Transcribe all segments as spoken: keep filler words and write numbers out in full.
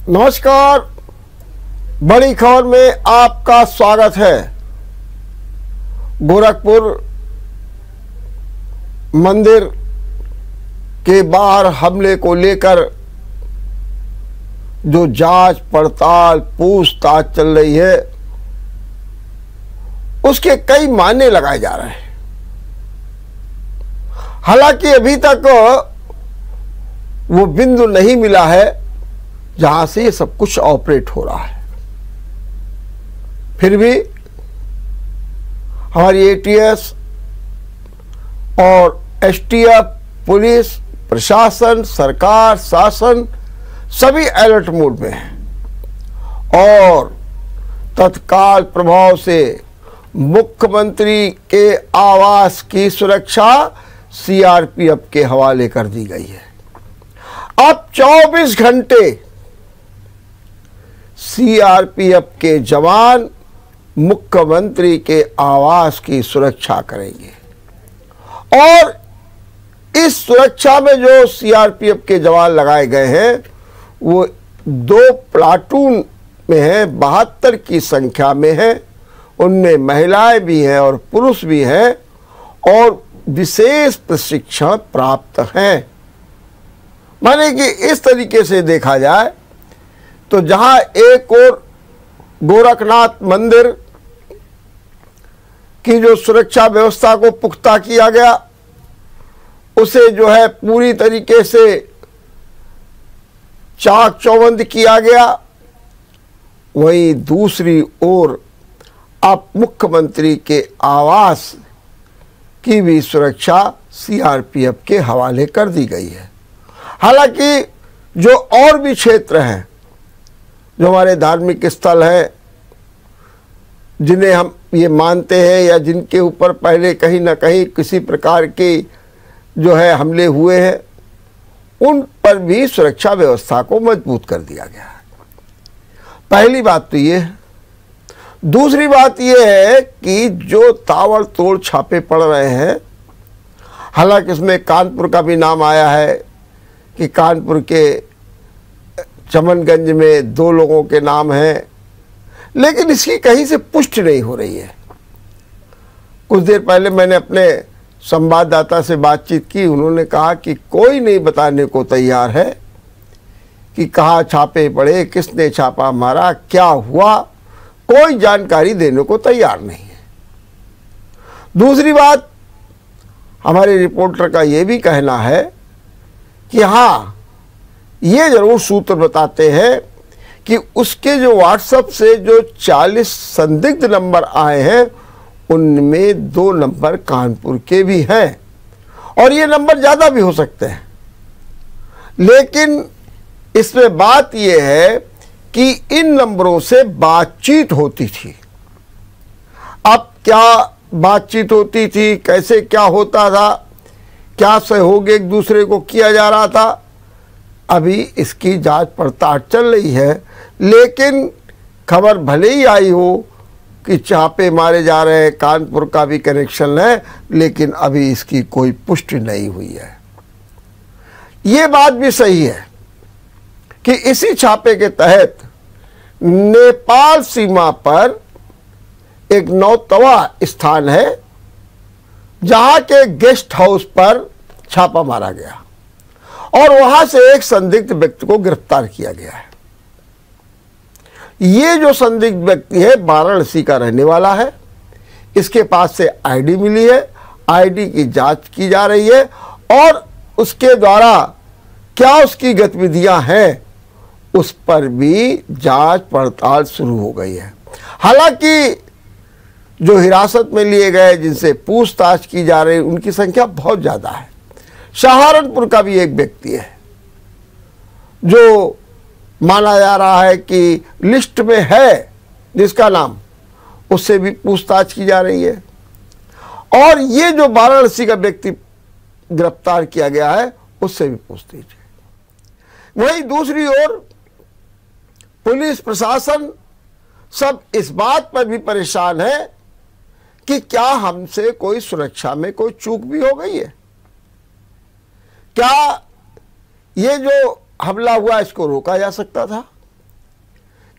नमस्कार, बड़ी खबर में आपका स्वागत है। गोरखपुर मंदिर के बाहर हमले को लेकर जो जांच पड़ताल पूछताछ चल रही है, उसके कई मायने लगाए जा रहे हैं। हालांकि अभी तक वो बिंदु नहीं मिला है जहां से ये सब कुछ ऑपरेट हो रहा है। फिर भी हमारी एटीएस और एसटीएफ, पुलिस प्रशासन, सरकार, शासन सभी अलर्ट मोड में है और तत्काल प्रभाव से मुख्यमंत्री के आवास की सुरक्षा सीआरपीएफ के हवाले कर दी गई है। अब चौबीस घंटे सीआरपीएफ के जवान मुख्यमंत्री के आवास की सुरक्षा करेंगे और इस सुरक्षा में जो सीआरपीएफ के जवान लगाए गए हैं वो दो प्लाटून में है, बहत्तर की संख्या में है। उनमें महिलाएं भी हैं और पुरुष भी हैं और विशेष प्रशिक्षण प्राप्त हैं। माने कि इस तरीके से देखा जाए तो जहां एक और गोरखनाथ मंदिर की जो सुरक्षा व्यवस्था को पुख्ता किया गया, उसे जो है पूरी तरीके से चाक चौबंद किया गया, वहीं दूसरी ओर अब मुख्यमंत्री के आवास की भी सुरक्षा सीआरपीएफ के हवाले कर दी गई है। हालांकि जो और भी क्षेत्र हैं, जो हमारे धार्मिक स्थल हैं, जिन्हें हम ये मानते हैं या जिनके ऊपर पहले कहीं ना कहीं किसी प्रकार के जो है हमले हुए हैं, उन पर भी सुरक्षा व्यवस्था को मजबूत कर दिया गया है। पहली बात तो ये है। दूसरी बात ये है कि जो ताबड़तोड़ छापे पड़ रहे हैं, हालांकि इसमें कानपुर का भी नाम आया है कि कानपुर के चमनगंज में दो लोगों के नाम हैं, लेकिन इसकी कहीं से पुष्टि नहीं हो रही है। कुछ देर पहले मैंने अपने संवाददाता से बातचीत की, उन्होंने कहा कि कोई नहीं बताने को तैयार है कि कहाँ छापे पड़े, किसने छापा मारा, क्या हुआ, कोई जानकारी देने को तैयार नहीं है। दूसरी बात, हमारे रिपोर्टर का ये भी कहना है कि हाँ, ये जरूर सूत्र बताते हैं कि उसके जो व्हाट्सएप से जो चालीस संदिग्ध नंबर आए हैं, उनमें दो नंबर कानपुर के भी हैं और ये नंबर ज़्यादा भी हो सकते हैं। लेकिन इसमें बात यह है कि इन नंबरों से बातचीत होती थी। अब क्या बातचीत होती थी, कैसे क्या होता था, क्या सहयोग एक दूसरे को किया जा रहा था, अभी इसकी जांच पड़ताल चल रही है। लेकिन खबर भले ही आई हो कि छापे मारे जा रहे हैं, कानपुर का भी कनेक्शन है, लेकिन अभी इसकी कोई पुष्टि नहीं हुई है। ये बात भी सही है कि इसी छापे के तहत नेपाल सीमा पर एक नौतवा स्थान है जहां के गेस्ट हाउस पर छापा मारा गया और वहां से एक संदिग्ध व्यक्ति को गिरफ्तार किया गया है। ये जो संदिग्ध व्यक्ति है वाराणसी का रहने वाला है। इसके पास से आईडी मिली है, आईडी की जांच की जा रही है और उसके द्वारा क्या उसकी गतिविधियां हैं उस पर भी जांच पड़ताल शुरू हो गई है। हालांकि जो हिरासत में लिए गए, जिनसे पूछताछ की जा रही, उनकी संख्या बहुत ज़्यादा है। सहारनपुर का भी एक व्यक्ति है जो माना जा रहा है कि लिस्ट में है, जिसका नाम, उससे भी पूछताछ की जा रही है। और ये जो वाराणसी का व्यक्ति गिरफ्तार किया गया है, उससे भी पूछताछ है। वहीं दूसरी ओर पुलिस प्रशासन सब इस बात पर भी परेशान है कि क्या हमसे कोई सुरक्षा में कोई चूक भी हो गई है, क्या ये जो हमला हुआ इसको रोका जा सकता था।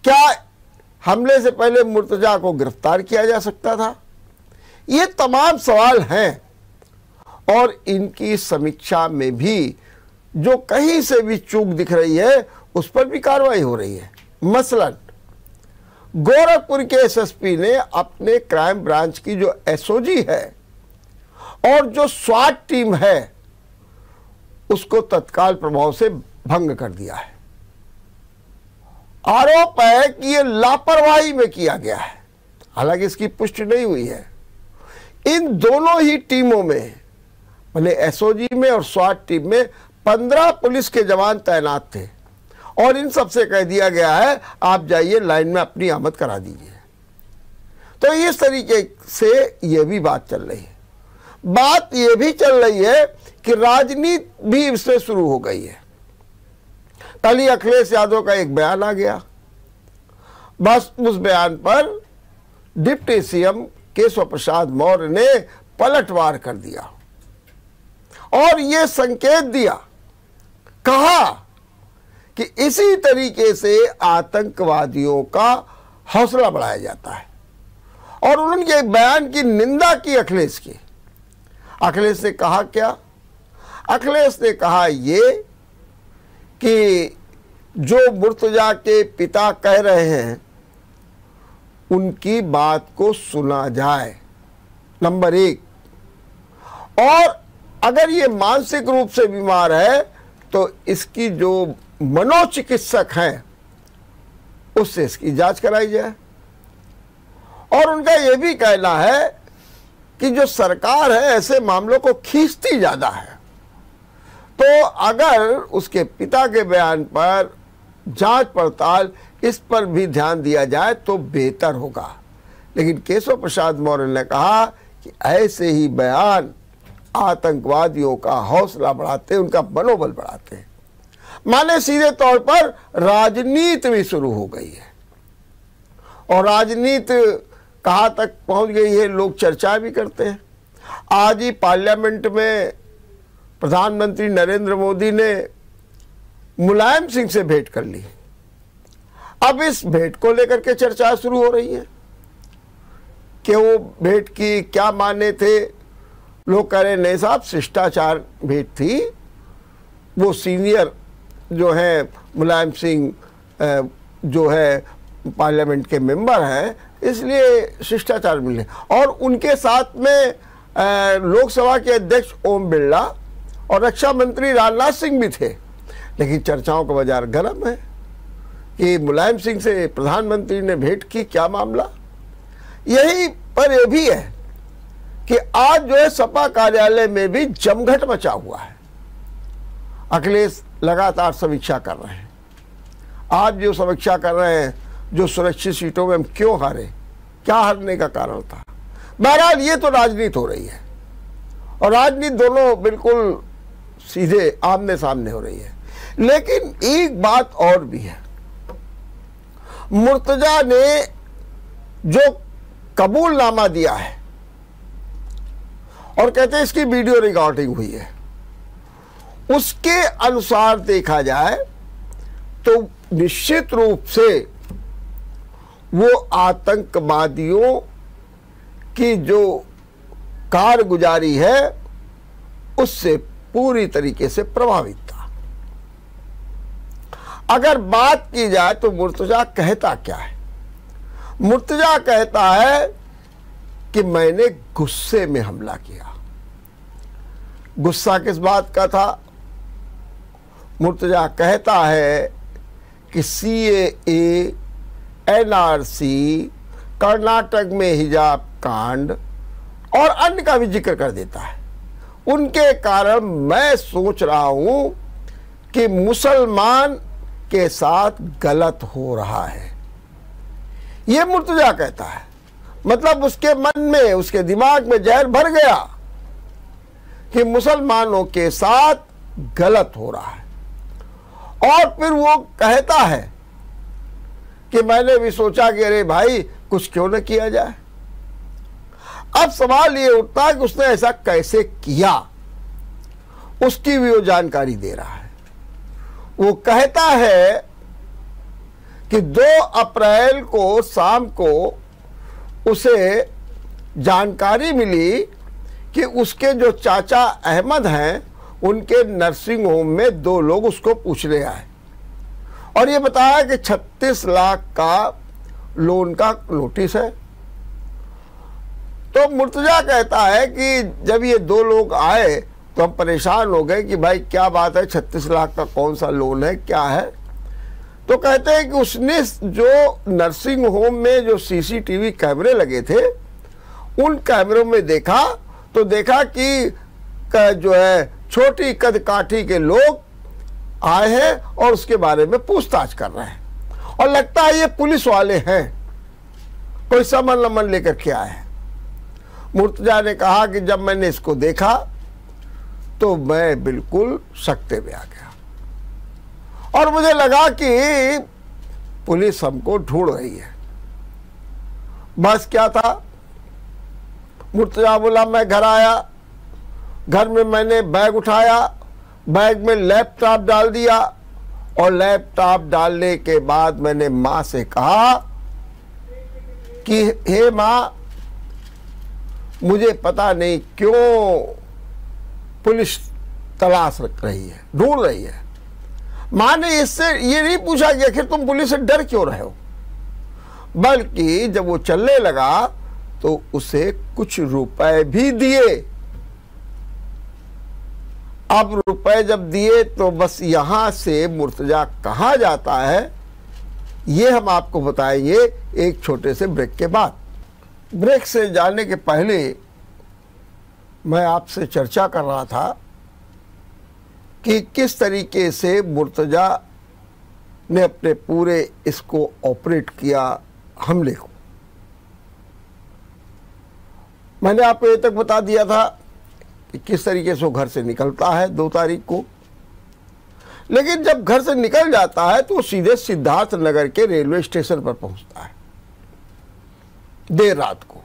क्या हमले से पहले मुर्तजा को गिरफ्तार किया जा सकता था? ये तमाम सवाल हैं और इनकी समीक्षा में भी जो कहीं से भी चूक दिख रही है उस पर भी कार्रवाई हो रही है। मसलन गोरखपुर के एसएसपी ने अपने क्राइम ब्रांच की जो एसओजी है और जो स्वाट टीम है उसको तत्काल प्रभाव से भंग कर दिया है। आरोप है कि यह लापरवाही में किया गया है, हालांकि इसकी पुष्टि नहीं हुई है। इन दोनों ही टीमों में, मतलब एसओजी में और स्वाट टीम में पंद्रह पुलिस के जवान तैनात थे और इन सबसे कह दिया गया है आप जाइए लाइन में अपनी आमद करा दीजिए। तो इस तरीके से यह भी बात चल रही है। बात यह भी चल रही है कि राजनीति भी इससे शुरू हो गई है। कल ही अखिलेश यादव का एक बयान आ गया, बस उस बयान पर डिप्टी सीएम केशव प्रसाद मौर्य ने पलटवार कर दिया और यह संकेत दिया, कहा कि इसी तरीके से आतंकवादियों का हौसला बढ़ाया जाता है और उनके बयान की निंदा की अखिलेश की। अखिलेश ने कहा क्या? अखिलेश ने कहा ये कि जो मुर्तजा के पिता कह रहे हैं उनकी बात को सुना जाए, नंबर एक। और अगर ये मानसिक रूप से बीमार है तो इसकी जो मनोचिकित्सक हैं उससे इसकी जांच कराई जाए। और उनका यह भी कहना है कि जो सरकार है ऐसे मामलों को खींचती ज्यादा है, तो अगर उसके पिता के बयान पर जांच पड़ताल इस पर भी ध्यान दिया जाए तो बेहतर होगा। लेकिन केशव प्रसाद मौर्य ने कहा कि ऐसे ही बयान आतंकवादियों का हौसला बढ़ाते, उनका मनोबल बढ़ाते हैं। माने सीधे तौर पर राजनीति भी शुरू हो गई है और राजनीति कहां तक पहुंच गई है लोग चर्चा भी करते हैं। आज ही पार्लियामेंट में प्रधानमंत्री नरेंद्र मोदी ने मुलायम सिंह से भेंट कर ली। अब इस भेंट को लेकर के चर्चा शुरू हो रही है कि वो भेंट की क्या माने थे। लोग कह रहे नहीं साहब, शिष्टाचार भेंट थी, वो सीनियर जो है मुलायम सिंह जो है पार्लियामेंट के मेंबर हैं इसलिए शिष्टाचार मिले। और उनके साथ में लोकसभा के अध्यक्ष ओम बिरला और रक्षा मंत्री राजनाथ सिंह भी थे। लेकिन चर्चाओं का बाजार गर्म है कि मुलायम सिंह से प्रधानमंत्री ने भेंट की, क्या मामला। यही पर यह भी है कि आज जो है सपा कार्यालय में भी जमघट मचा हुआ है। अखिलेश लगातार समीक्षा कर रहे हैं। आज जो समीक्षा कर रहे हैं जो सुरक्षित सीटों में हम क्यों हारे, क्या हारने का कारण था। बहरहाल ये तो राजनीति हो रही है और राजनीति दोनों बिल्कुल सीधे आमने सामने हो रही है। लेकिन एक बात और भी है, मुर्तजा ने जो कबूलनामा दिया है और कहते हैं इसकी वीडियो रिकॉर्डिंग हुई है, उसके अनुसार देखा जाए तो निश्चित रूप से वो आतंकवादियों की जो कारगुजारी है उससे पूरी तरीके से प्रभावित था। अगर बात की जाए तो मुर्तजा कहता क्या है? मुर्तजा कहता है कि मैंने गुस्से में हमला किया। गुस्सा किस बात का था? मुर्तजा कहता है कि सीएए, एनआरसी, कर्नाटक में हिजाब कांड और अन्य का भी जिक्र कर देता है। उनके कारण मैं सोच रहा हूं कि मुसलमान के साथ गलत हो रहा है। यह मुर्तजा कहता है। मतलब उसके मन में, उसके दिमाग में जहर भर गया कि मुसलमानों के साथ गलत हो रहा है। और फिर वो कहता है कि मैंने भी सोचा कि अरे भाई कुछ क्यों न किया जाए। अब सवाल ये उठता है कि उसने ऐसा कैसे किया, उसकी भी वो जानकारी दे रहा है। वो कहता है कि दो अप्रैल को शाम को उसे जानकारी मिली कि उसके जो चाचा अहमद हैं उनके नर्सिंग होम में दो लोग उसको पूछने आए और ये बताया कि छत्तीस लाख का लोन का नोटिस है। तो मुर्तजा कहता है कि जब ये दो लोग आए तो हम परेशान हो गए कि भाई क्या बात है, छत्तीस लाख का कौन सा लोन है, क्या है। तो कहते हैं कि उसने जो नर्सिंग होम में जो सीसीटीवी कैमरे लगे थे उन कैमरों में देखा तो देखा कि जो है छोटी कद काठी के लोग आए हैं और उसके बारे में पूछताछ कर रहे हैं और लगता है ये पुलिस वाले हैं, कोई समन लमन लेकर के आए हैं। मुर्तजा ने कहा कि जब मैंने इसको देखा तो मैं बिल्कुल सकते में आ गया और मुझे लगा कि पुलिस हमको ढूंढ रही है। बस क्या था, मुर्तजा बोला मैं घर आया, घर में मैंने बैग उठाया, बैग में लैपटॉप डाल दिया और लैपटॉप डालने के बाद मैंने माँ से कहा कि हे माँ, मुझे पता नहीं क्यों पुलिस तलाश रख रही है, ढूंढ रही है। माँ ने इससे ये नहीं पूछा कि आखिर तुम पुलिस से डर क्यों रहे हो, बल्कि जब वो चलने लगा तो उसे कुछ रुपए भी दिए। अब रुपए जब दिए तो बस यहां से मुर्तजा कहाँ जाता है ये हम आपको बताएंगे एक छोटे से ब्रेक के बाद। ब्रेक से जाने के पहले मैं आपसे चर्चा कर रहा था कि किस तरीके से मुर्तजा ने अपने पूरे इसको ऑपरेट किया हमले को। मैंने आपको ये तक बता दिया था कि किस तरीके से वो घर से निकलता है दो तारीख को, लेकिन जब घर से निकल जाता है तो सीधे सिद्धार्थ नगर के रेलवे स्टेशन पर पहुंचता है देर रात को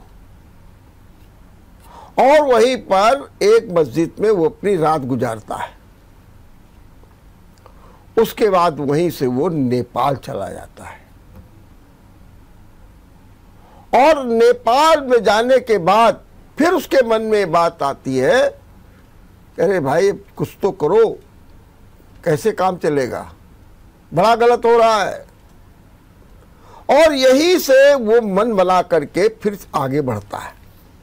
और वहीं पर एक मस्जिद में वो अपनी रात गुजारता है। उसके बाद वहीं से वो नेपाल चला जाता है और नेपाल में जाने के बाद फिर उसके मन में बात आती है, अरे भाई कुछ तो करो, कैसे काम चलेगा, बड़ा गलत हो रहा है। और यहीं से वो मन बना करके फिर आगे बढ़ता है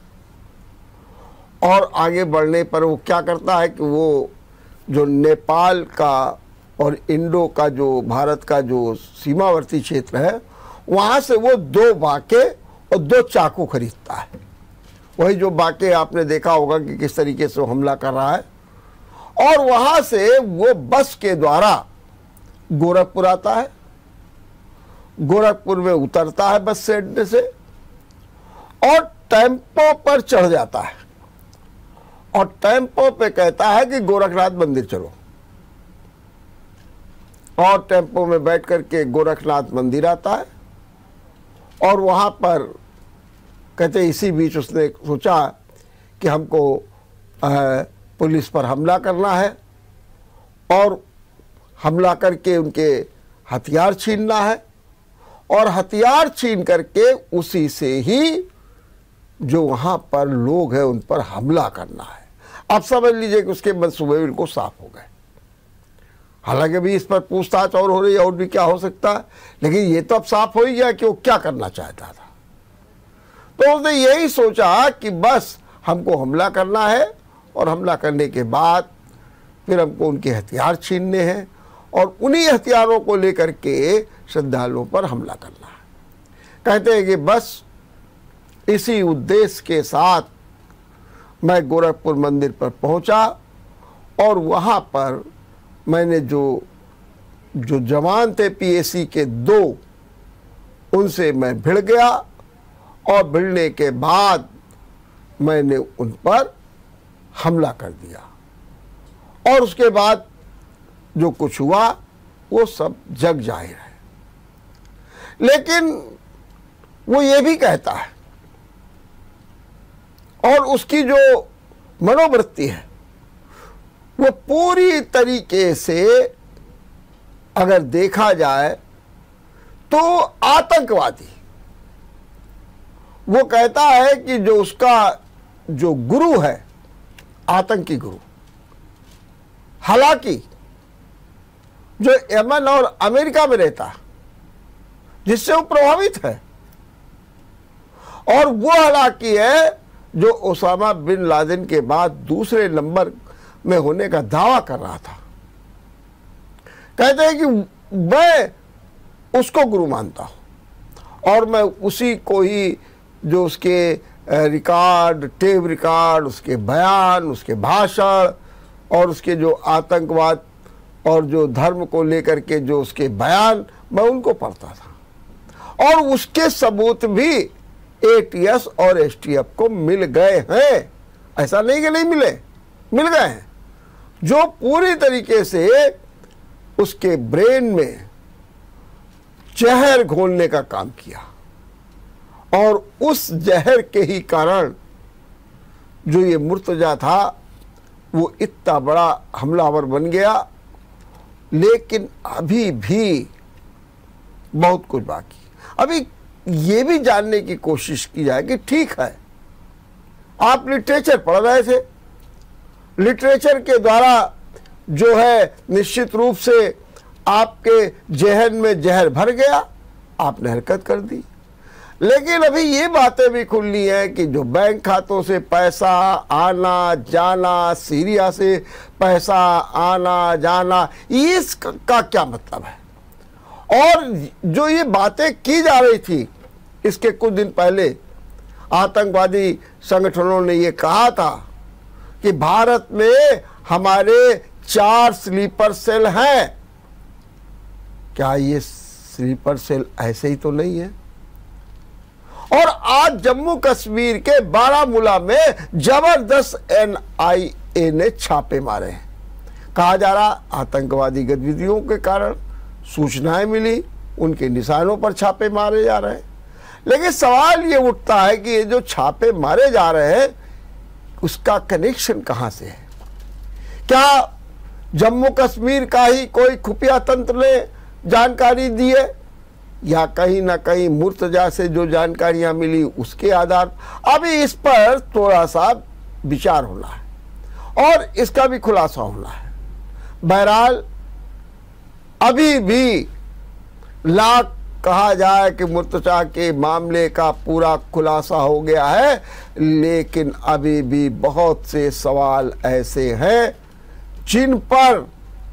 और आगे बढ़ने पर वो क्या करता है कि वो जो नेपाल का और इंडो का जो भारत का जो सीमावर्ती क्षेत्र है वहाँ से वो दो बाके और दो चाकू खरीदता है। वही जो बाके आपने देखा होगा कि किस तरीके से वो हमला कर रहा है और वहाँ से वो बस के द्वारा गोरखपुर आता है। गोरखपुर में उतरता है बस से अड्डे से और टेम्पो पर चढ़ जाता है और टेम्पो पे कहता है कि गोरखनाथ मंदिर चलो और टेम्पो में बैठ करके गोरखनाथ मंदिर आता है और वहाँ पर कहते इसी बीच उसने सोचा कि हमको आ, पुलिस पर हमला करना है और हमला करके उनके हथियार छीनना है और हथियार छीन करके उसी से ही जो वहाँ पर लोग हैं उन पर हमला करना है। आप समझ लीजिए कि उसके मंसूबे बिल्कुल साफ हो गए। हालांकि अभी इस पर पूछताछ और हो रही है और भी क्या हो सकता है, लेकिन ये तो अब साफ हो ही गया कि वो क्या करना चाहता था। तो उसने यही सोचा कि बस हमको हमला करना है और हमला करने के बाद फिर हमको उनके हथियार छीनने हैं और उन्हीं हथियारों को लेकर के श्रद्धालुओं पर हमला करना है। कहते हैं कि बस इसी उद्देश्य के साथ मैं गोरखपुर मंदिर पर पहुंचा और वहां पर मैंने जो जो जवान थे पीएसी के दो, उनसे मैं भिड़ गया और भिड़ने के बाद मैंने उन पर हमला कर दिया और उसके बाद जो कुछ हुआ वो सब जग जाहिर है। लेकिन वो ये भी कहता है और उसकी जो मनोवृत्ति है वो पूरी तरीके से अगर देखा जाए तो आतंकवादी वो कहता है कि जो उसका जो गुरु है आतंकी गुरु, हालांकि जो यमन और अमेरिका में रहता जिससे वो प्रभावित है, और वो हालांकि है जो ओसामा बिन लादेन के बाद दूसरे नंबर में होने का दावा कर रहा था। कहते हैं कि मैं उसको गुरु मानता हूं और मैं उसी को ही जो उसके रिकॉर्ड, टेप रिकॉर्ड, उसके बयान, उसके भाषण और उसके जो आतंकवाद और जो धर्म को लेकर के जो उसके बयान, मैं उनको पढ़ता था और उसके सबूत भी एटीएस और एसटीएफ को मिल गए हैं। ऐसा नहीं कि नहीं मिले, मिल गए हैं, जो पूरी तरीके से उसके ब्रेन में जहर घोलने का काम किया और उस जहर के ही कारण जो ये मुर्तजा था वो इतना बड़ा हमलावर बन गया। लेकिन अभी भी बहुत कुछ बाकी। अभी ये भी जानने की कोशिश की जाए कि ठीक है, आप लिटरेचर पढ़ रहे थे, लिटरेचर के द्वारा जो है निश्चित रूप से आपके जहन में जहर भर गया, आपने हरकत कर दी। लेकिन अभी ये बातें भी खुली हैं कि जो बैंक खातों से पैसा आना जाना, सीरिया से पैसा आना जाना, इसका क्या मतलब है? और जो ये बातें की जा रही थी, इसके कुछ दिन पहले आतंकवादी संगठनों ने ये कहा था कि भारत में हमारे चार स्लीपर सेल हैं। क्या ये स्लीपर सेल ऐसे ही तो नहीं है? और आज जम्मू कश्मीर के बारामूला में जबरदस्त एनआईए ने छापे मारे हैं। कहा जा रहा आतंकवादी गतिविधियों के कारण सूचनाएं मिली, उनके निशानों पर छापे मारे जा रहे हैं। लेकिन सवाल ये उठता है कि ये जो छापे मारे जा रहे हैं उसका कनेक्शन कहां से है? क्या जम्मू कश्मीर का ही कोई खुफिया तंत्र ने जानकारी दी है, या कहीं ना कहीं मुर्तजा से जो जानकारियां मिली उसके आधार? अभी इस पर थोड़ा सा विचार होना है और इसका भी खुलासा होना है। बहरहाल अभी भी लाख कहा जाए कि मुर्तजा के मामले का पूरा खुलासा हो गया है, लेकिन अभी भी बहुत से सवाल ऐसे हैं जिन पर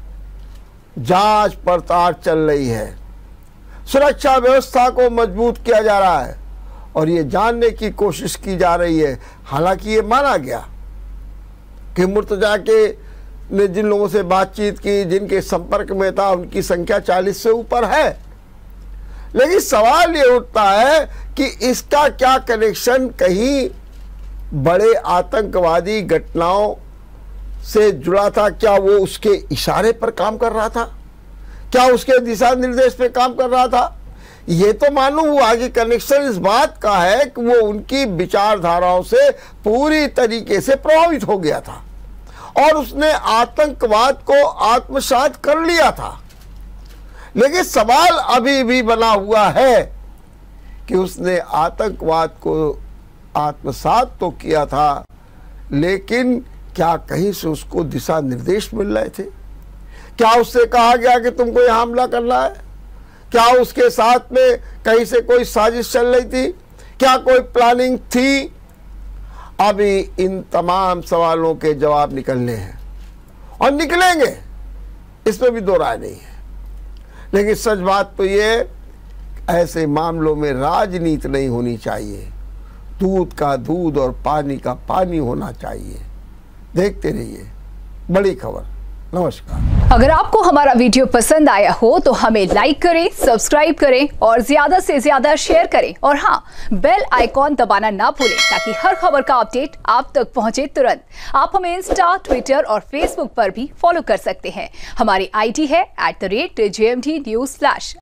जांच पड़ताल चल रही है। सुरक्षा व्यवस्था को मजबूत किया जा रहा है और ये जानने की कोशिश की जा रही है। हालांकि ये माना गया कि मुर्तजा के ने जिन लोगों से बातचीत की, जिनके संपर्क में था, उनकी संख्या चालीस से ऊपर है। लेकिन सवाल ये उठता है कि इसका क्या कनेक्शन कहीं बड़े आतंकवादी घटनाओं से जुड़ा था? क्या वो उसके इशारे पर काम कर रहा था? क्या उसके दिशा निर्देश पे काम कर रहा था? ये तो मालूम हुआ कि कनेक्शन इस बात का है कि वो उनकी विचारधाराओं से पूरी तरीके से प्रभावित हो गया था और उसने आतंकवाद को आत्मसात कर लिया था। लेकिन सवाल अभी भी बना हुआ है कि उसने आतंकवाद को आत्मसात तो किया था, लेकिन क्या कहीं से उसको दिशा निर्देश मिल रहे थे? क्या उससे कहा गया कि तुमको यहां हमला करना है? क्या उसके साथ में कहीं से कोई साजिश चल रही थी? क्या कोई प्लानिंग थी? अभी इन तमाम सवालों के जवाब निकलने हैं और निकलेंगे, इसमें भी दो राय नहीं है। लेकिन सच बात तो ये, ऐसे मामलों में राजनीति नहीं होनी चाहिए, दूध का दूध और पानी का पानी होना चाहिए। देखते रहिए बड़ी खबर। नमस्कार। अगर आपको हमारा वीडियो पसंद आया हो तो हमें लाइक करें, सब्सक्राइब करें और ज्यादा से ज्यादा शेयर करें और हाँ, बेल आइकॉन दबाना ना भूलें ताकि हर खबर का अपडेट आप तक पहुंचे तुरंत। आप हमें इंस्टा, ट्विटर और फेसबुक पर भी फॉलो कर सकते हैं। हमारी आईडी है at the rate J M D news flash.